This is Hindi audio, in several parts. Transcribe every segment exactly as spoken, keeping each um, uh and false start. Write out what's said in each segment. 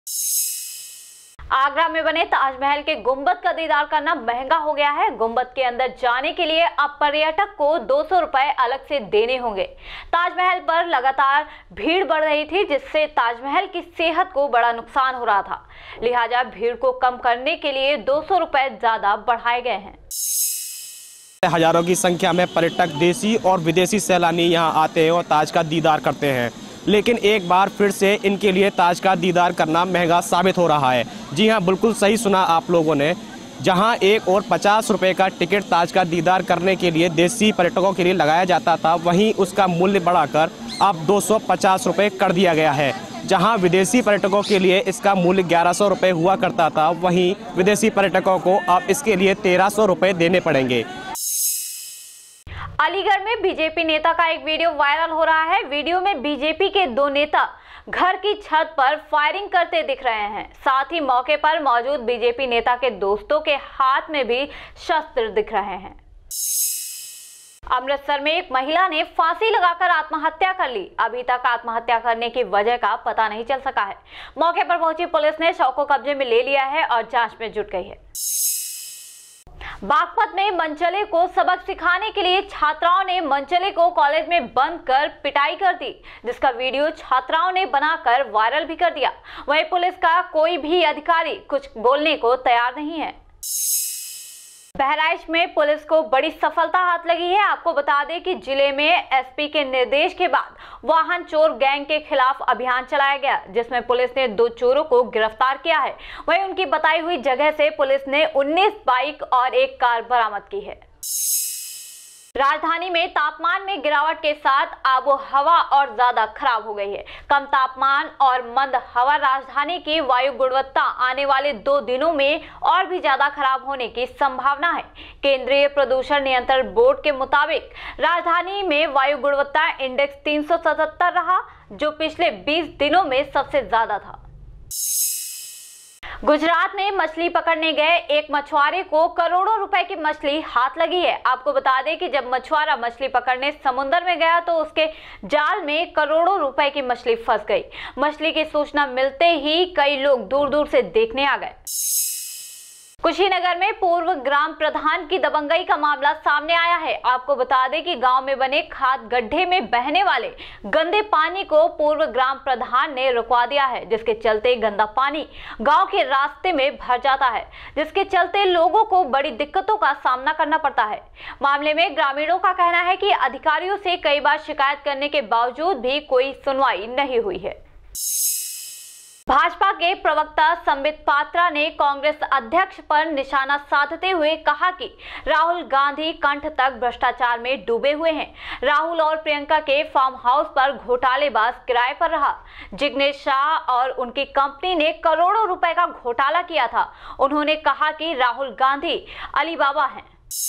आगरा में बने ताजमहल के गुंबद का दीदार करना महंगा हो गया है। गुंबद के अंदर जाने के लिए अब पर्यटक को दो सौ रुपए अलग से देने होंगे। ताजमहल पर लगातार भीड़ बढ़ रही थी, जिससे ताजमहल की सेहत को बड़ा नुकसान हो रहा था। लिहाजा भीड़ को कम करने के लिए दो सौ रुपए ज्यादा बढ़ाए गए हैं। हजारों की संख्या में पर्यटक देशी और विदेशी सैलानी यहाँ आते हैं और ताज का दीदार करते हैं, लेकिन एक बार फिर से इनके लिए ताज का दीदार करना महंगा साबित हो रहा है। जी हाँ, बिल्कुल सही सुना आप लोगों ने। जहां एक और पचास रुपए का टिकट ताज का दीदार करने के लिए देशी पर्यटकों के लिए लगाया जाता था, वहीं उसका मूल्य बढ़ाकर अब दो सौ पचास रुपये कर दिया गया है। जहां विदेशी पर्यटकों के लिए इसका मूल्य ग्यारह सौ रुपये हुआ करता था, वहीं विदेशी पर्यटकों को अब इसके लिए तेरह सौ रुपये देने पड़ेंगे। अलीगढ़ में बीजेपी नेता का एक वीडियो वायरल हो रहा है। वीडियो में बीजेपी के दो नेता घर की छत पर फायरिंग करते दिख रहे हैं। साथ ही मौके पर मौजूद बीजेपी नेता के दोस्तों के हाथ में भी शस्त्र दिख रहे हैं। अमृतसर में एक महिला ने फांसी लगाकर आत्महत्या कर ली। अभी तक आत्महत्या करने की वजह का पता नहीं चल सका है। मौके पर पहुंची पुलिस ने शव को कब्जे में ले लिया है और जांच में जुट गई है। बागपत में मनचले को सबक सिखाने के लिए छात्राओं ने मनचले को कॉलेज में बंद कर पिटाई कर दी, जिसका वीडियो छात्राओं ने बनाकर वायरल भी कर दिया। वहीं पुलिस का कोई भी अधिकारी कुछ बोलने को तैयार नहीं है। बहराइच में पुलिस को बड़ी सफलता हाथ लगी है। आपको बता दें कि जिले में एसपी के निर्देश के बाद वाहन चोर गैंग के खिलाफ अभियान चलाया गया, जिसमें पुलिस ने दो चोरों को गिरफ्तार किया है। वहीं उनकी बताई हुई जगह से पुलिस ने उन्नीस बाइक और एक कार बरामद की है। राजधानी में तापमान में गिरावट के साथ आबो हवा और ज्यादा खराब हो गई है। कम तापमान और मंद हवा राजधानी की वायु गुणवत्ता आने वाले दो दिनों में और भी ज्यादा खराब होने की संभावना है। केंद्रीय प्रदूषण नियंत्रण बोर्ड के मुताबिक राजधानी में वायु गुणवत्ता इंडेक्स तीन सौ सतहत्तर रहा, जो पिछले बीस दिनों में सबसे ज्यादा था। गुजरात में मछली पकड़ने गए एक मछुआरे को करोड़ों रुपए की मछली हाथ लगी है। आपको बता दें कि जब मछुआरा मछली पकड़ने समुद्र में गया तो उसके जाल में करोड़ों रुपए की मछली फंस गई। मछली की सूचना मिलते ही कई लोग दूर दूर से देखने आ गए। कुशीनगर में पूर्व ग्राम प्रधान की दबंगई का मामला सामने आया है। आपको बता दें कि गांव में बने खाद गड्ढे में बहने वाले गंदे पानी को पूर्व ग्राम प्रधान ने रुकवा दिया है, जिसके चलते गंदा पानी गांव के रास्ते में भर जाता है, जिसके चलते लोगों को बड़ी दिक्कतों का सामना करना पड़ता है। मामले में ग्रामीणों का कहना है कि अधिकारियों से कई बार शिकायत करने के बावजूद भी कोई सुनवाई नहीं हुई है। भाजपा के प्रवक्ता संबित पात्रा ने कांग्रेस अध्यक्ष पर निशाना साधते हुए कहा कि राहुल गांधी कंठ तक भ्रष्टाचार में डूबे हुए हैं। राहुल और प्रियंका के फार्म हाउस पर घोटालेबाज किराए पर रहा। जिग्नेश शाह और उनकी कंपनी ने करोड़ों रुपए का घोटाला किया था। उन्होंने कहा कि राहुल गांधी अलीबाबा हैं।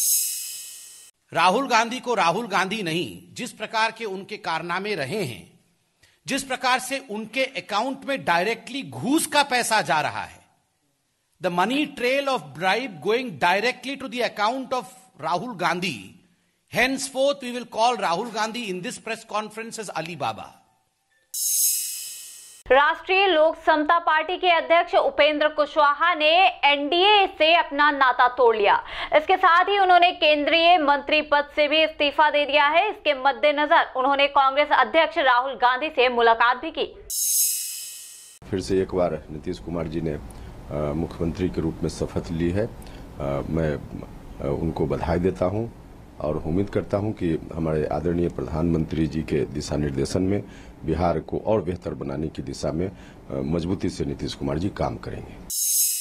राहुल गांधी को राहुल गांधी नहीं, जिस प्रकार के उनके कारनामे रहे हैं, जिस प्रकार से उनके अकाउंट में डायरेक्टली घूस का पैसा जा रहा है, the money trail of bribe going directly to the account of Rahul Gandhi, henceforth we will call Rahul Gandhi in this press conference as Alibaba. Rashtriya Lok Samta party के अध्यक्ष उपेंद्र कुशवाहा ने एनडीए से अपना नाता तोड़ लिया। इसके साथ ही उन्होंने केंद्रीय मंत्री पद से भी इस्तीफा दे दिया है। इसके मद्देनजर उन्होंने कांग्रेस अध्यक्ष राहुल गांधी से मुलाकात भी की। फिर से एक बार नीतीश कुमार जी ने मुख्यमंत्री के रूप में शपथ ली है। आ, मैं आ, उनको बधाई देता हूं और उम्मीद करता हूं कि हमारे आदरणीय प्रधानमंत्री जी के दिशा निर्देशन में बिहार को और बेहतर बनाने की दिशा में मजबूती से नीतीश कुमार जी काम करेंगे।